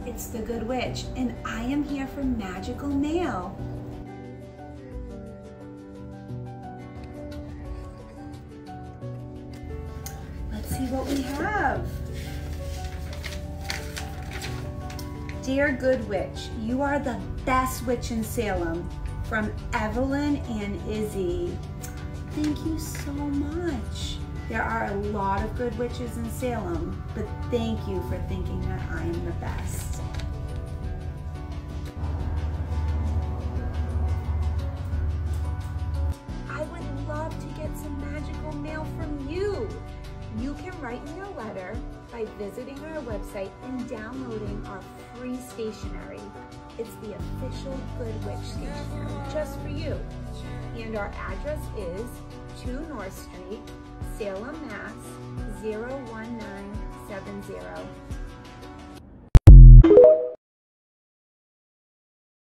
it's the Good Witch, and I am here for magical mail. Let's see what we have. Dear Good Witch, you are the best witch in Salem. From Evelyn and Izzy. Thank you so much. There are a lot of good witches in Salem, but thank you for thinking that I am the best. I would love to get some magical mail from you. You can write me a letter by visiting our website and downloading our free stationery. It's the official Good Witch stationery just for you. And our address is 2 North Street, Salem, Mass. 01970.